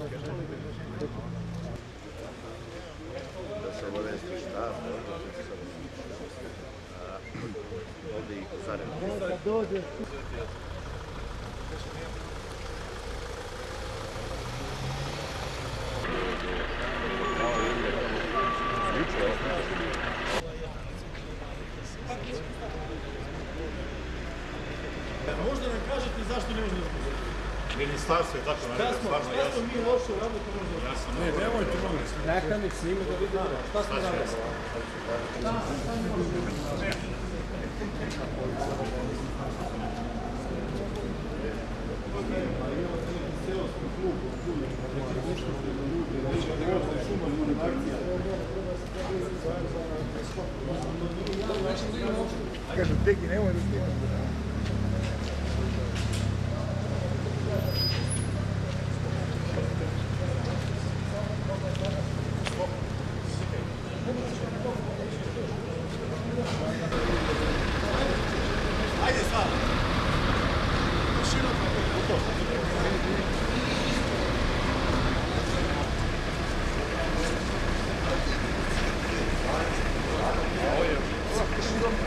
Da se obavesti štab, ovdje i Sarajevo. Možda nam kažete zašto ne možemo izgledati? Ministarstvo je tako naredno, stvarno jasno. Šta smo mi loše uradili to možda? Ne, nemojte molim. Neka mi snime da vidimo. Šta smo radili? Kažem, teki, nemoj da snimam. Thank you.